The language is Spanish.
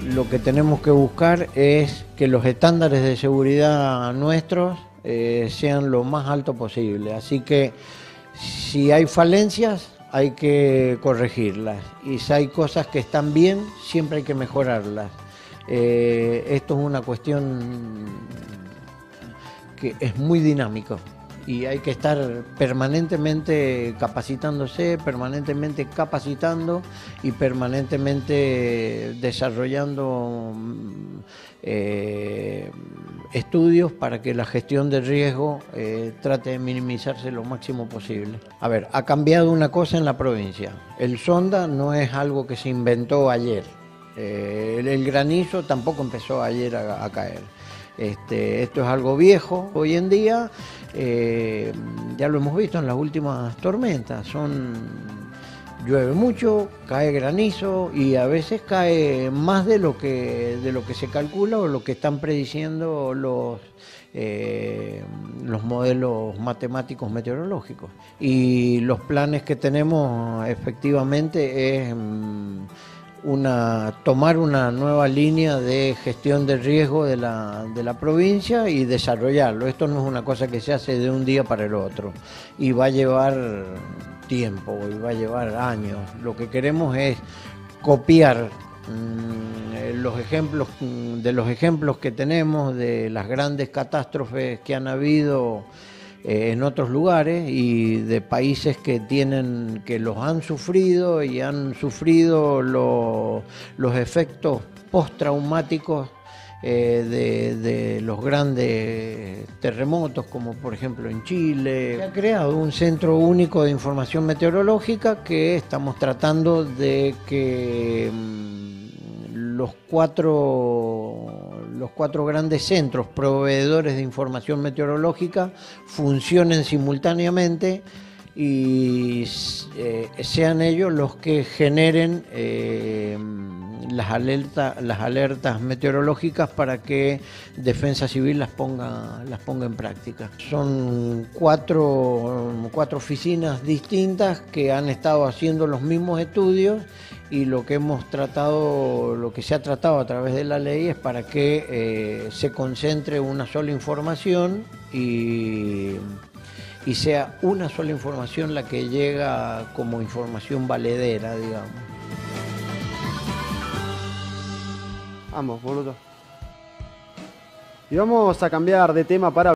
lo que tenemos que buscar es que los estándares de seguridad nuestros sean lo más alto posible. Así que si hay falencias, hay que corregirlas. Y si hay cosas que están bien, siempre hay que mejorarlas. Esto es una cuestión que es muy dinámica y hay que estar permanentemente capacitándose, permanentemente capacitando y permanentemente desarrollando estudios para que la gestión de riesgo trate de minimizarse lo máximo posible. A ver, ha cambiado una cosa en la provincia. El sonda no es algo que se inventó ayer. El granizo tampoco empezó ayer a caer. Esto es algo viejo. Hoy en día, ya lo hemos visto en las últimas tormentas, llueve mucho, cae granizo y a veces cae más de lo que se calcula o lo que están prediciendo los modelos matemáticos meteorológicos. Y los planes que tenemos efectivamente es tomar una nueva línea de gestión de riesgo de la provincia y desarrollarlo. Esto no es una cosa que se hace de un día para el otro y va a llevar tiempo y va a llevar años. Lo que queremos es copiar los ejemplos que tenemos de las grandes catástrofes que han habido en otros lugares y de países que los han sufrido y han sufrido los efectos postraumáticos de los grandes terremotos, como por ejemplo en Chile. Se ha creado un centro único de información meteorológica que estamos tratando de que los cuatro grandes centros proveedores de información meteorológica funcionen simultáneamente y sean ellos los que generen las alertas meteorológicas para que Defensa Civil las ponga en práctica. Son cuatro oficinas distintas que han estado haciendo los mismos estudios y lo que se ha tratado a través de la ley es para que se concentre una sola información y sea una sola información la que llega como información valedera, digamos. Vamos, boludo. Y vamos a cambiar de tema para